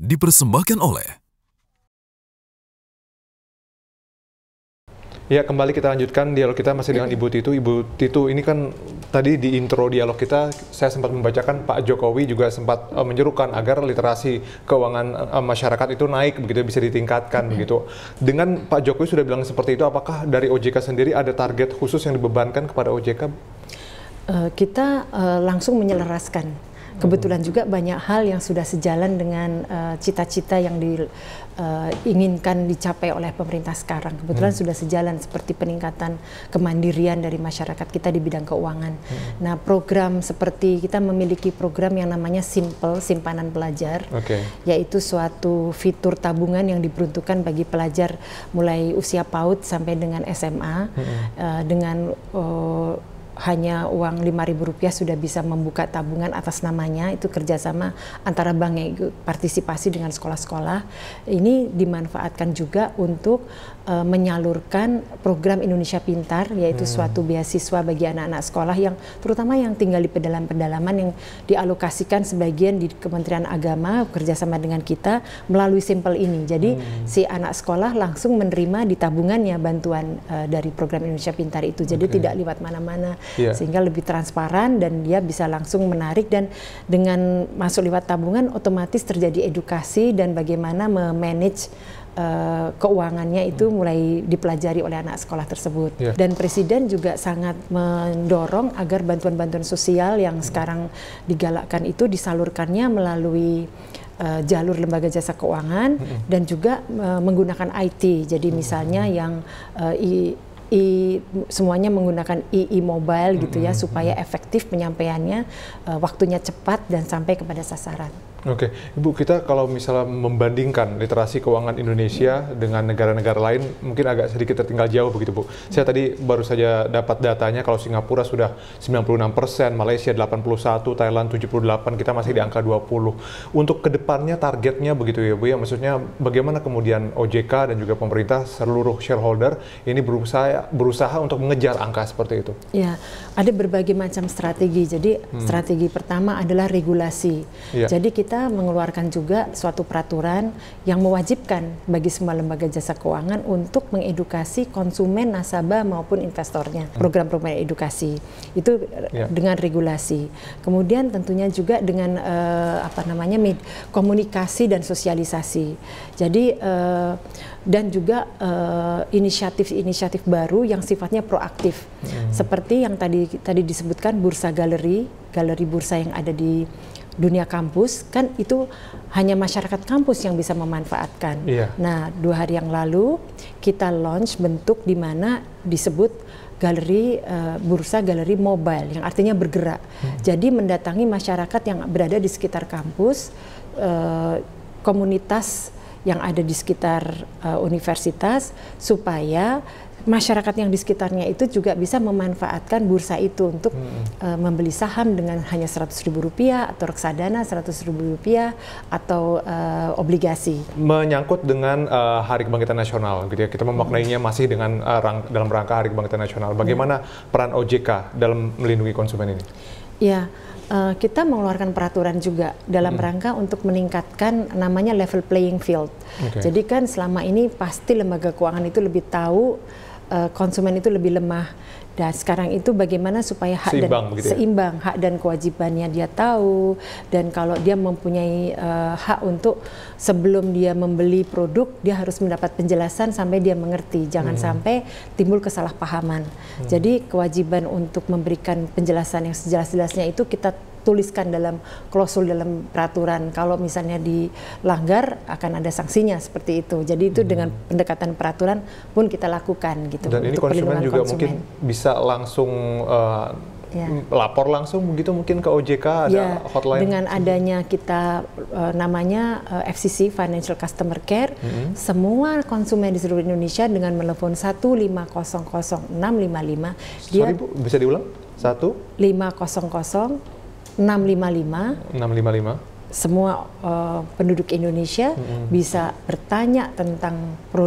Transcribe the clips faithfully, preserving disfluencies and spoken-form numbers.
dipersembahkan oleh. Ya, kembali kita lanjutkan dialog kita masih dengan Ibu Titu. Ibu Titu, ini kan tadi di intro dialog kita, saya sempat membacakan Pak Jokowi juga sempat uh, menyerukan agar literasi keuangan uh, masyarakat itu naik, begitu bisa ditingkatkan, begitu. Dengan Pak Jokowi sudah bilang seperti itu, apakah dari O J K sendiri ada target khusus yang dibebankan kepada O J K? Uh, kita uh, langsung menyelaraskan. Kebetulan juga banyak hal yang sudah sejalan dengan cita-cita uh, yang diinginkan uh, dicapai oleh pemerintah sekarang. Kebetulan hmm. sudah sejalan seperti peningkatan kemandirian dari masyarakat kita di bidang keuangan. Hmm. Nah, program seperti kita memiliki program yang namanya Simple, Simpanan Pelajar, okay. yaitu suatu fitur tabungan yang diperuntukkan bagi pelajar mulai usia PAUD sampai dengan S M A hmm. uh, dengan uh, hanya uang lima ribu rupiah sudah bisa membuka tabungan atas namanya. Itu kerjasama antara bank yang partisipasi dengan sekolah-sekolah. Ini dimanfaatkan juga untuk uh, menyalurkan program Indonesia Pintar, yaitu hmm. suatu beasiswa bagi anak-anak sekolah yang terutama yang tinggal di pedalaman-pedalaman, yang dialokasikan sebagian di Kementerian Agama kerjasama dengan kita melalui Simple ini. Jadi hmm. si anak sekolah langsung menerima di tabungannya bantuan uh, dari program Indonesia Pintar itu. Jadi okay. tidak lewat mana-mana. Yeah. Sehingga lebih transparan dan dia bisa langsung menarik, dan dengan masuk lewat tabungan otomatis terjadi edukasi dan bagaimana memanage uh, keuangannya itu mulai dipelajari oleh anak sekolah tersebut. Yeah. Dan Presiden juga sangat mendorong agar bantuan-bantuan sosial yang sekarang digalakkan itu disalurkannya melalui uh, jalur lembaga jasa keuangan mm-hmm. dan juga uh, menggunakan I T. Jadi misalnya mm-hmm. yang uh, i I, semuanya menggunakan e-mobile gitu ya, mm-hmm. supaya efektif penyampaiannya, uh, waktunya cepat dan sampai kepada sasaran. Oke, Ibu, kita kalau misalnya membandingkan literasi keuangan Indonesia dengan negara-negara lain, mungkin agak sedikit tertinggal jauh begitu, Bu. Saya tadi baru saja dapat datanya, kalau Singapura sudah sembilan puluh enam persen, Malaysia delapan puluh satu, Thailand tujuh puluh delapan, kita masih di angka dua puluh. Untuk kedepannya targetnya begitu ya, Bu, ya, maksudnya bagaimana kemudian O J K dan juga pemerintah, seluruh shareholder ini berusaha berusaha untuk mengejar angka seperti itu? Ya, ada berbagai macam strategi. Jadi hmm. strategi pertama adalah regulasi. Ya. Jadi kita mengeluarkan juga suatu peraturan yang mewajibkan bagi semua lembaga jasa keuangan untuk mengedukasi konsumen, nasabah maupun investornya. Program-program edukasi itu yeah. dengan regulasi. Kemudian tentunya juga dengan uh, apa namanya med- komunikasi dan sosialisasi. Jadi uh, dan juga uh, inisiatif-inisiatif baru yang sifatnya proaktif. Hmm. Seperti yang tadi tadi disebutkan bursa galeri, galeri bursa yang ada di dunia kampus, kan itu hanya masyarakat kampus yang bisa memanfaatkan. Iya. Nah, dua hari yang lalu kita launch bentuk di mana disebut galeri uh, bursa galeri mobile, yang artinya bergerak. Hmm. Jadi mendatangi masyarakat yang berada di sekitar kampus, uh, komunitas yang ada di sekitar uh, universitas, supaya masyarakat yang di sekitarnya itu juga bisa memanfaatkan bursa itu untuk hmm. uh, membeli saham dengan hanya seratus ribu rupiah atau reksadana seratus ribu rupiah atau uh, obligasi. Menyangkut dengan uh, Hari Kebangkitan Nasional, gitu ya, kita memaknainya hmm. masih dengan uh, rang, dalam rangka Hari Kebangkitan Nasional. Bagaimana hmm. peran O J K dalam melindungi konsumen ini? Ya, uh, kita mengeluarkan peraturan juga dalam hmm. rangka untuk meningkatkan namanya level playing field. Okay. Jadi kan selama ini pasti lembaga keuangan itu lebih tahu Uh, konsumen itu lebih lemah, dan sekarang itu bagaimana supaya hak seimbang, dan gitu ya? seimbang hak dan kewajibannya dia tahu, dan kalau dia mempunyai uh, hak untuk sebelum dia membeli produk dia harus mendapat penjelasan sampai dia mengerti, jangan hmm. sampai timbul kesalahpahaman. Hmm. Jadi kewajiban untuk memberikan penjelasan yang sejelas-jelasnya itu kita tuliskan dalam klausul dalam peraturan. Kalau misalnya dilanggar akan ada sanksinya seperti itu. Jadi itu hmm. dengan pendekatan peraturan pun kita lakukan gitu. Dan ini konsumen juga konsumen. mungkin bisa langsung uh, ya. lapor langsung begitu mungkin ke O J K, ada ya, hotline. Dengan adanya kita uh, namanya uh, F C C Financial Customer Care, hmm. semua konsumen di seluruh Indonesia dengan menelpon satu lima nol nol enam lima lima. Sorry Bu, bisa diulang? satu lima nol nol enam lima lima. enam lima lima. Semua uh, penduduk Indonesia mm-hmm. bisa bertanya tentang produk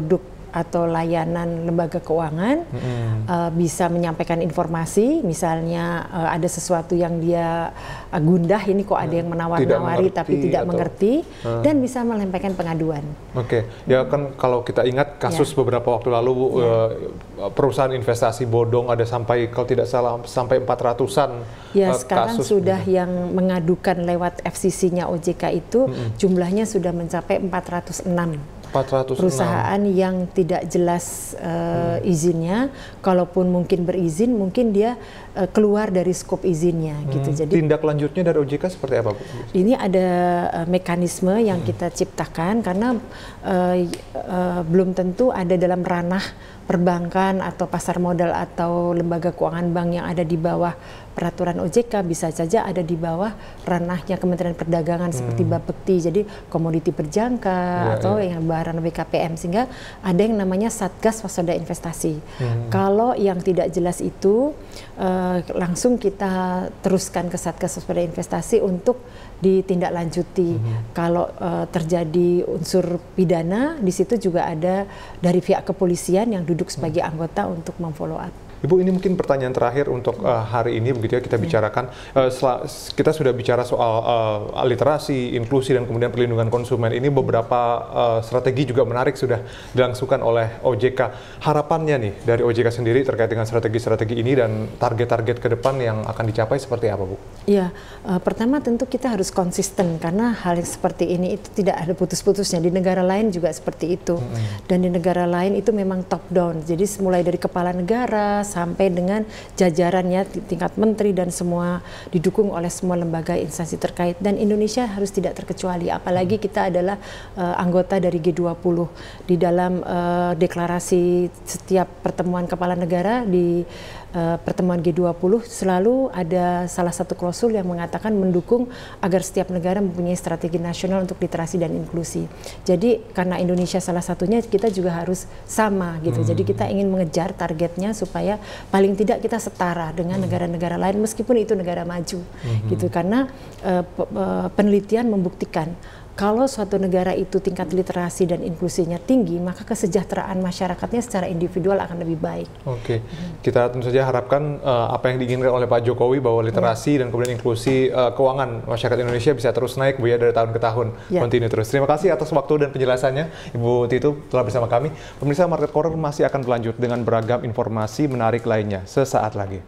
atau layanan lembaga keuangan, Mm-hmm. uh, bisa menyampaikan informasi, misalnya uh, ada sesuatu yang dia uh, gundah, ini kok ada yang menawar-nawari tapi tidak atau, mengerti, uh. dan bisa menyampaikan pengaduan. Oke, okay. ya kan kalau kita ingat kasus ya. beberapa waktu lalu Bu, ya. uh, berusaha investasi bodong ada sampai kalau tidak salah sampai empat ratusan ya, uh, sekarang kasus sudah begitu. Yang mengadukan lewat F C C-nya O J K itu mm-hmm. jumlahnya sudah mencapai empat ratus enam. empat ratus enam Perusahaan yang tidak jelas uh, hmm. izinnya, kalaupun mungkin berizin, mungkin dia uh, keluar dari skop izinnya, hmm. gitu. Jadi tindak lanjutnya dari O J K seperti apa, Bu? Ini ada uh, mekanisme yang hmm. kita ciptakan karena uh, uh, belum tentu ada dalam ranah perbankan atau pasar modal atau lembaga keuangan bank yang ada di bawah peraturan O J K, bisa saja ada di bawah ranahnya Kementerian Perdagangan hmm. seperti Bapepti, jadi komoditi berjangka ya, atau ya. yang barang B K P M, sehingga ada yang namanya Satgas Waspada Investasi. Hmm. Kalau yang tidak jelas itu uh, langsung kita teruskan ke Satgas Waspada Investasi untuk ditindaklanjuti. Hmm. Kalau uh, terjadi unsur pidana, di situ juga ada dari pihak kepolisian yang duduk sebagai anggota untuk memfollow up. Ibu, ini mungkin pertanyaan terakhir untuk uh, hari ini begitu ya, kita bicarakan. Uh, setelah, kita sudah bicara soal uh, literasi, inklusi, dan kemudian perlindungan konsumen. Ini beberapa uh, strategi juga menarik sudah dilangsungkan oleh O J K. Harapannya nih dari O J K sendiri terkait dengan strategi-strategi ini dan target-target ke depan yang akan dicapai seperti apa, Bu? Ya, uh, pertama tentu kita harus konsisten karena hal yang seperti ini itu tidak ada putus-putusnya. Di negara lain juga seperti itu. Mm-hmm. Dan di negara lain itu memang top down. Jadi mulai dari kepala negara sampai dengan jajarannya tingkat menteri dan semua didukung oleh semua lembaga instansi terkait, dan Indonesia harus tidak terkecuali, apalagi kita adalah uh, anggota dari G dua puluh. Di dalam uh, deklarasi setiap pertemuan kepala negara di uh, pertemuan G dua puluh selalu ada salah satu klausul yang mengatakan mendukung agar setiap negara mempunyai strategi nasional untuk literasi dan inklusi. Jadi karena Indonesia salah satunya, kita juga harus sama gitu. Hmm. Jadi kita ingin mengejar targetnya supaya paling tidak kita setara dengan negara-negara lain meskipun itu negara maju, mm-hmm. gitu. Karena uh, penelitian membuktikan kalau suatu negara itu tingkat literasi dan inklusinya tinggi, maka kesejahteraan masyarakatnya secara individual akan lebih baik. Oke, hmm. kita tentu saja harapkan uh, apa yang diinginkan oleh Pak Jokowi bahwa literasi ya. dan kemudian inklusi uh, keuangan masyarakat Indonesia bisa terus naik, Bu, ya, dari tahun ke tahun, ya. Continue terus. Terima kasih atas waktu dan penjelasannya, Ibu Titu telah bersama kami. Pemirsa, Market Corner masih akan berlanjut dengan beragam informasi menarik lainnya sesaat lagi.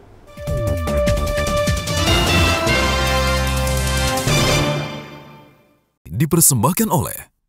Dipersembahkan oleh